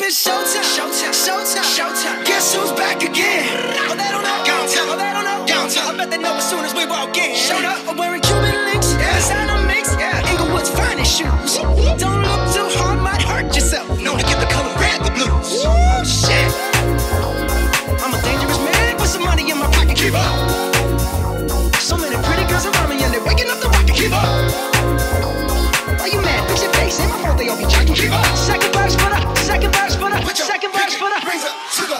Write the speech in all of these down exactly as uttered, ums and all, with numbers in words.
it's showtime. Showtime, showtime, showtime. Guess who's back again? Oh, they don't know. Downtown. Oh, they don't know. Downtown. I bet they know as soon as we walk in. Showed up. I'm wearing Cuban links. Yeah. Designer mix. Yeah. Inglewood's finest shoes. Don't look too hard, might hurt yourself. Known to get the color red, the blues. Woo, shit. I'm a dangerous man with some money in my pocket. Keep up. So many pretty girls around me and they're waking up the rocket. Keep up. Why you mad? Fix your face. Ain't my fault they all be jacking. Keep up. Second verse for the, second verse for the, second verse for the. Brings up to the.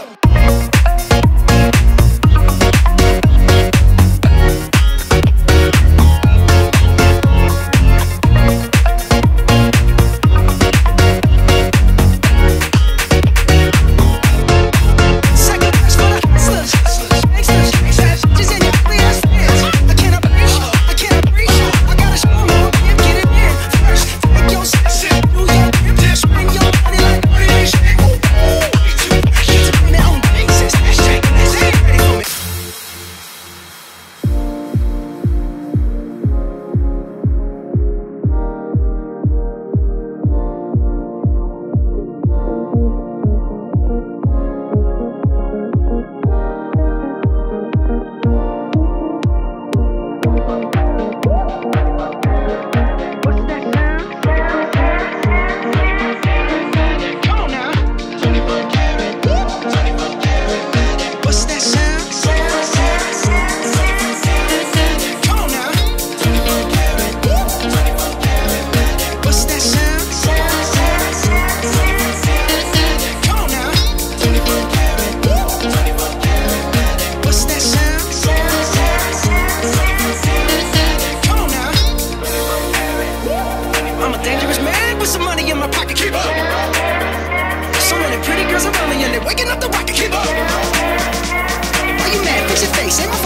Waking up the rocket, keep up. Why you mad? Fix your face. Ain't my